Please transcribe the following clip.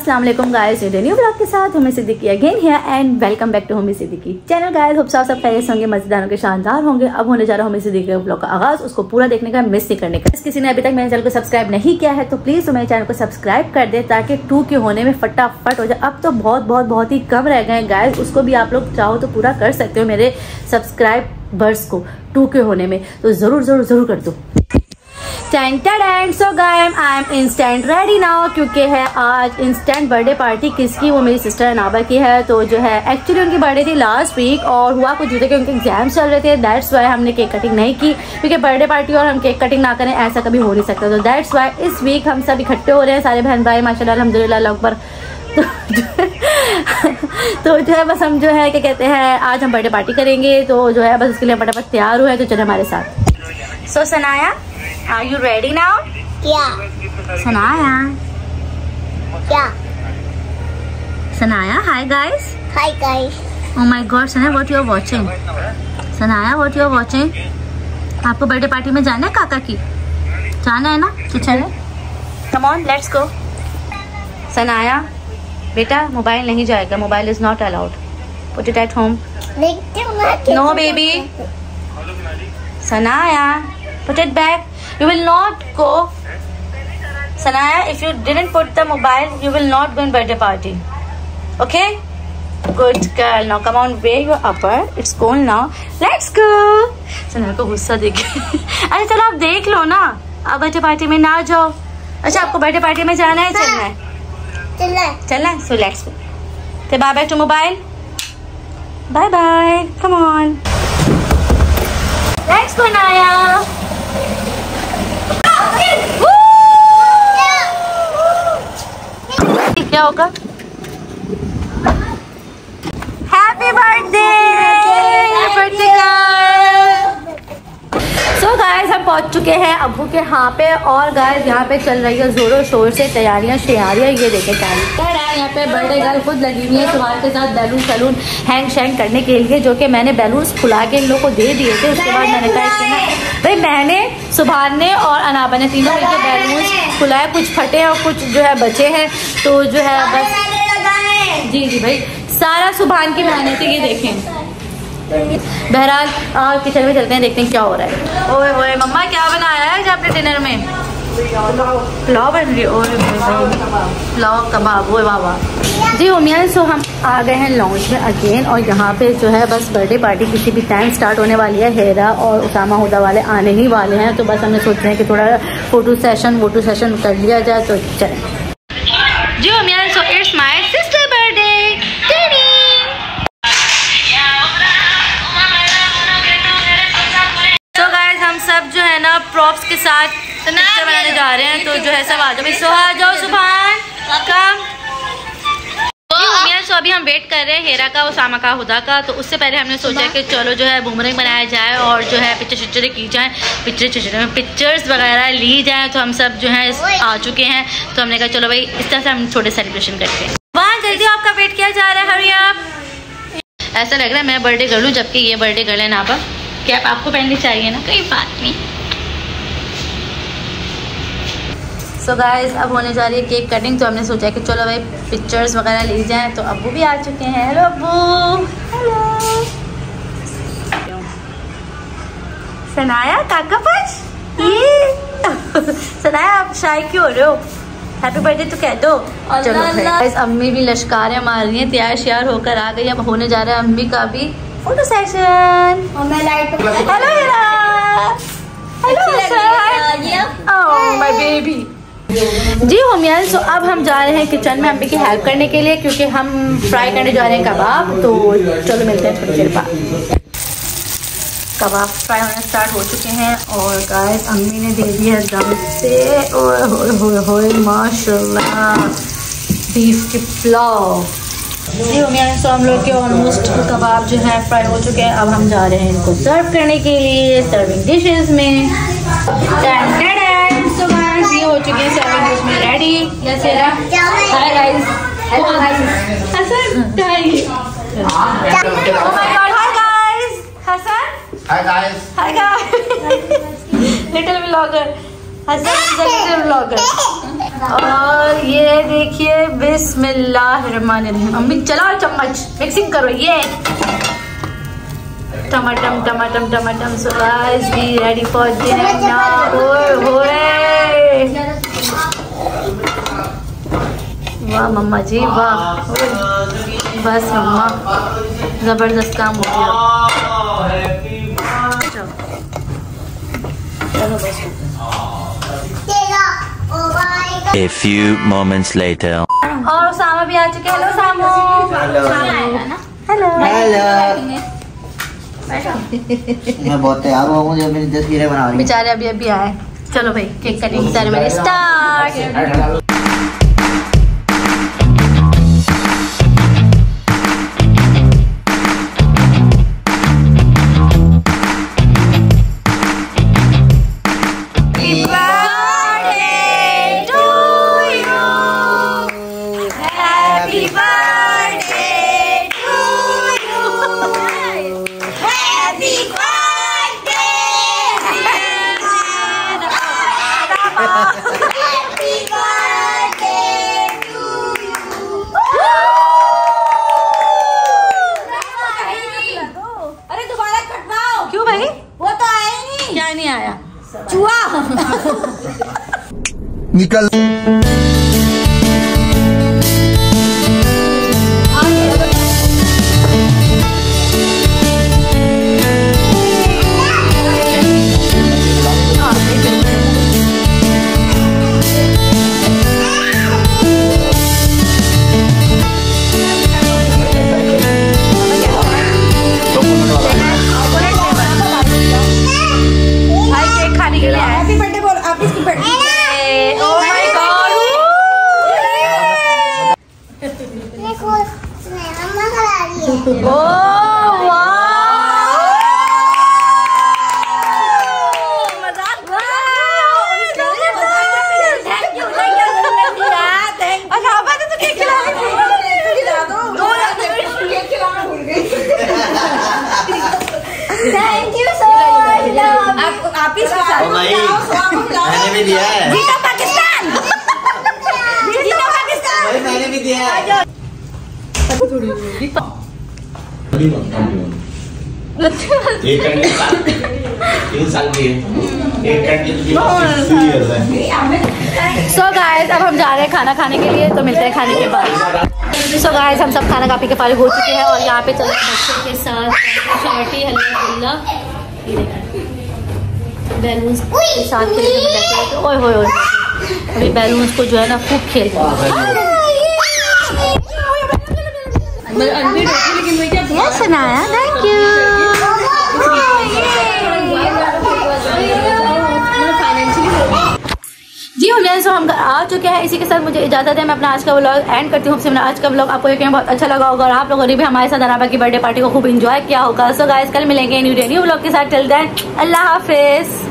अस्सलाम वालेकुम guys, new blog के साथ हमें Siddiqui again here and welcome back to Homi Siddiqui channel. Guys hope सब खैरियत होंगे, मजेदार होंगे, शानदार होंगे। अब होने जा रहा है होमी सिद्दीकी ब्लॉग का आगाज, उसको पूरा देखने का, मिस नहीं करने का। किसी ने अभी तक मेरे चैनल को सब्सक्राइब नहीं किया है तो प्लीज तो मेरे चैनल को सब्सक्राइब कर दे ताकि 2 के होने में फटाफट हो जाए। अब तो बहुत ही कम रह गए गाइस, उसको भी आप लोग चाहो तो पूरा कर सकते हो मेरे सब्सक्राइबर्स को 2 के होने में, तो जरूर कर दो। So guys I am instant ready now, क्योंकि है आज इंस्टेंट बर्थडे पार्टी। किसकी? वो मेरी सिस्टर अनाबा की है। तो जो है एक्चुअली उनकी बर्थडे थी लास्ट वीक और हुआ कुछ यूँ कि उनके एग्जाम्स चल रहे थे, दैट्स वाई हमने केक कटिंग नहीं की, क्योंकि बर्थडे पार्टी और हम केक कटिंग ना करें ऐसा कभी हो नहीं सकता। तो दैट्स वाई इस वीक हम सब इकट्ठे हो रहे हैं, सारे बहन भाई माशाल्लाह अल्हम्दुलिल्लाह अल्लाह अकबर। तो जो है बस हम जो है क्या कहते हैं आज हम बर्थडे पार्टी करेंगे, तो जो है बस उसके लिए फटाफट तैयार हुए। तो चलो हमारे साथ। So Sanaya, are you ready now? Yeah. Sanaya. Yeah. Sanaya, hi guys. Hi guys. Oh my God, Sanaya, what you are watching? Sanaya, what you are watching? आपको बर्थडे पार्टी में जाना है काका की? जाना है ना? तो चले। Come on, let's go. Sanaya, बेटा मोबाइल नहीं जाएगा, mobile is not allowed. Put it at home. No baby. Sanaya, put it back. You will not go. Sanaya, if you didn't put the mobile, you will not go in birthday party. Okay? Good girl. Now come on, wear your upper. It's cold now. Let's go. Sanaya को गुस्सा देखे। अरे चलो आप देख लो ना, आप birthday party में ना जाओ। अच्छा आपको बर्थडे पार्टी में जाना है? चलना है? चलना है? So let's go. Say bye bye to mobile. Bye bye. Come on. Let's go, Naya. क्या होगा? हैप्पी बर्थडे सो गाइस हम पहुंच चुके हैं अब्बू के यहाँ पे, और गाइस यहाँ पे चल रही है जोरों शोर से तैयारियां शयारियां। ये देखें यहाँ पे बर्थडे गर्ल खुद लगी हुई है सुबह के साथ बैलून सैलून हैंग शैंग करने के लिए, जो कि मैंने बैलून्स फुला के इन लोगों को दे दिए थे। उसके बाद मैंने कहा भाई मैंने सुभान ने और अनाबा ने तीनों मिलकर बैलून्स फुलाए, कुछ फटे और कुछ जो है बचे हैं। तो जो है बस जी भाई सारा सुभान की मेहनत है। ये देखें बहरहाल किचन में चलते हैं, देखते हैं क्या हो रहा है। ओए ओए मम्मा क्या बनाया है आपने डिनर में? पुलाव बन रही है। ओए पुलाव कबाब। ओए बाबा जी उमिया। सो हम आ गए हैं लॉन्च में अगेन, और यहाँ पे जो है बस बर्थडे पार्टी किसी भी टाइम स्टार्ट होने वाली है। हेरा और उसामा हुदा वाले आने ही वाले हैं, तो बस हमने सोच रहे हैं कि थोड़ा फोटो सेशन कर लिया जाए। तो चलें जी Umiya. So it's my sister birthday. सब जो है ना प्रॉप्स के साथ पिक्चर बनाने जा रहे हैं, तो जो है सब आ जाओ भाई। सोहा जाओ सुभान कम। तो अभी हम वेट कर रहे हैं हेरा का, उसामा का, हुदा का। तो उससे पहले हमने सोचा कि चलो जो है बूमरंग बनाया जाए और जो है पिक्चर की जाए, पिक्चर्स वगैरह ली जाए। तो हम सब जो है आ चुके हैं, तो हमने कहा चलो भाई इस तरह से हम छोटे सेलिब्रेशन करते हैं। वहाँ जल्दी आपका वेट किया जा रहा है, हरी आप। ऐसा लग रहा है मैं बर्थडे कर लूँ जबकि ये बर्थडे गर्ल है नाबा। कैप आपको पहननी चाहिए ना, कोई बात नहीं। सो गाइस अब होने जा रही है केक कटिंग, तो हमने सोचा कि चलो भाई पिक्चर्स वगैरह ली जाएं। तो अब्बू भी आ चुके हैं। हेलो अब्बू। हेलो सनाया काका पास। ये सनाया आप शाय क्यों हो रहे हो? हैप्पी बर्थडे तो कह दो। चलो गाइस अम्मी भी लश्कारें मार रही हैं, तैयार श्यार होकर आ गई। अब होने जा रहा है अम्मी का भी photo session. Hello Hera. Hello my baby जी होमिया। सो अब हम जा रहे हैं किचन में अम्मी की हेल्प करने के लिए, क्योंकि हम फ्राई करने जा रहे हैं कबाब। तो चलो मिलते हैं थोड़ी देर बाद। कबाब फ्राई होने स्टार्ट हो चुके हैं, और गाइस अम्मी ने दे दिया दम से। ओए माशाल्लाह बीफ के पुलाव जी होमिया। सो हम लोग के ऑलमोस्ट कबाब जो है फ्राई हो चुके हैं। अब हम जा रहे हैं इनको सर्व करने के लिए सर्विंग डिशेस में। सो गाइस ये हो चुके हैं सर्विंग डिश में ready. Yes Hera. Hi guys. Hello guys. Hasan hi. Oh my god hi guys. Hasan hi guys. Hi guys. Little vlogger Hasan is a little vlogger. और ये देखिए बिस्मिल्लाहिर्रहमानिर्रहीम। अम्मी चलाओ चम्मच, मिक्सिंग करो। ये टमाटम टमाटम टमाटम। So guys be ready for dinner now. वाह मम्मा जी वाह, बस मम्मा जबरदस्त काम हो गया। चलो बस। A few moments later. और सामा भी आ चुके हैं। हेलो सामो। Hello hello. मैं बहुत तैयार हुआ हूँ जब मेरी तस्वीरें बना रही हूँ। बेचारे अभी अभी आए। चलो भाई केक कटिंग सेरेमनी स्टार्ट। निकल। Thank you so much. आप ही मैंने भी दिया है। जीता पाकिस्तान, जीता पाकिस्तान। मैंने भी दिया है। एक घंटे 3 साल की है, एक घंटे। सो गाइस अब हम जा रहे हैं खाना खाने के लिए, तो मिलते हैं खाने के बाद। सो गाइस हम सब खाना खा पी के फारिग हो चुके हैं और यहाँ पे चल रहे हैं बच्चों के साथ शार्टी हल्ला बैलून्स के साथ खेलते। ओए होए होए, अभी बैलून्स को जो है ना खूब खेल सुनाया। Thank you. जी हम आ चुके हैं। इसी के साथ मुझे इजाजत है। मैं अपना आज का व्लॉग एंड करती हूँ। आज का व्लॉग आपको यकीन बहुत अच्छा लगा होगा और आप लोगों ने भी हमारे साथ अनाबा की बर्थडे पार्टी को खूब एंजॉय किया होगा। सो गाइस कल मिलेंगे न्यू व्लॉग के साथ। टिल देन अल्लाह हाफिज।